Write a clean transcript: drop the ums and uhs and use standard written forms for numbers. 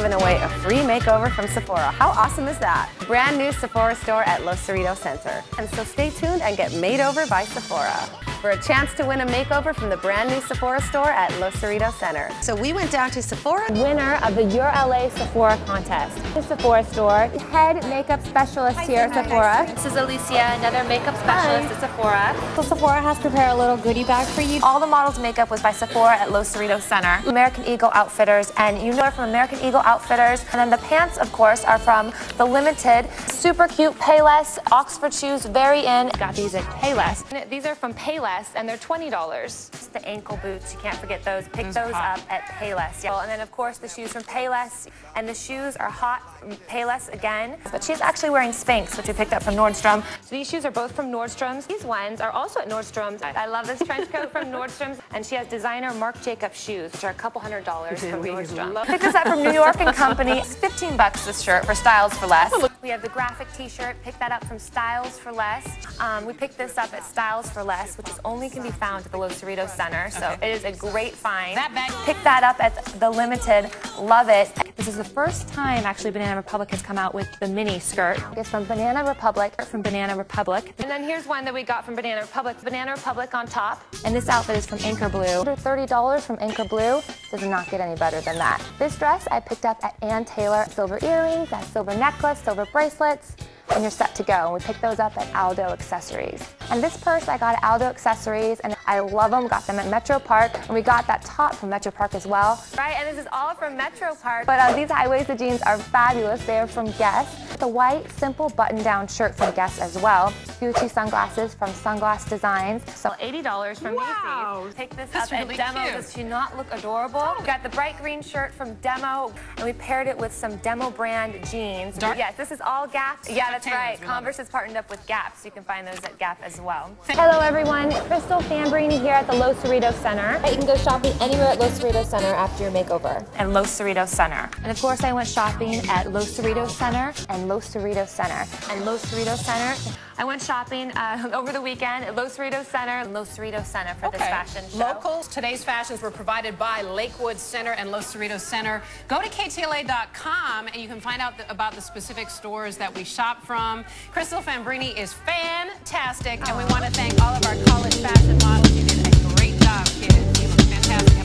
giving away a free makeover from Sephora. How awesome is that? Brand new Sephora store at Los Cerritos Center. And so stay tuned and get made over by Sephora for a chance to win a makeover from the brand new Sephora store at Los Cerritos Center. So we went down to Sephora, winner of the Your LA Sephora contest. The Sephora store, head makeup specialist here at Sephora. This is Alicia, another makeup specialist at Sephora. So Sephora has prepared a little goodie bag for you. All the models' makeup was by Sephora at Los Cerritos Center. American Eagle Outfitters, and you know from American Eagle Outfitters. And then the pants, of course, are from the limited, super cute Payless Oxford shoes, very in. Got these at Payless. These are from Payless, and they're $20. The ankle boots, you can't forget those. Pick those up at Payless. Yeah. And then, of course, the shoes from Payless, and the shoes are hot from Payless again. But she's actually wearing Spanx, which we picked up from Nordstrom. So these shoes are both from Nordstrom's. These ones are also at Nordstrom's. I love this trench coat from Nordstrom's, and she has designer Marc Jacobs shoes, which are a couple $100 from Nordstrom. Picked this up from New York & Company. It's $15 this shirt for Styles for Less. We have the graphic t-shirt, picked that up from Styles for Less. We picked this up at Styles for Less, which is only can be found at the Los Cerritos Center, so it is a great find. Picked that up at the Limited, love it. This is the first time actually Banana Republic has come out with the mini skirt. It's from Banana Republic, And then here's one that we got from Banana Republic on top. And this outfit is from Anchor Blue. Under $30 from Anchor Blue. Does not get any better than that. This dress I picked up at Ann Taylor. Silver earrings, that silver necklace, silver bracelets, and you're set to go. And we picked those up at Aldo Accessories. And this purse I got at Aldo Accessories, and I love them. Got them at Metro Park, and we got that top from Metro Park as well. Right, and this is all from Metro Park. But these high-waisted jeans are fabulous. They are from Guess. The white, simple button-down shirt from Guess as well. Gucci sunglasses from Sunglass Designs. So $80 from Macy's. Pick this up at Demo. Does she not look adorable? We got the bright green shirt from Demo, and we paired it with some Demo brand jeans. Yes, this is all Gap. Yeah, that's right. Converse has partnered up with Gap, so you can find those at Gap as well. Hello everyone, Crystal Fambrini here at the Los Cerritos Center. You can go shopping anywhere at Los Cerritos Center after your makeover. At Los Cerritos Center. And of course I went shopping at Los Cerritos Center and Los Cerritos Center. And Los Cerritos Center. I went shopping over the weekend at Los Cerritos Center and Los Cerritos Center for this fashion show. Locals, today's fashions were provided by Lakewood Center and Los Cerritos Center. Go to KTLA.com and you can find out about the specific stores that we shop from. Crystal Fambrini is fantastic, and we want to thank all of our college fashion models. You did a great job, kids. You look fantastic.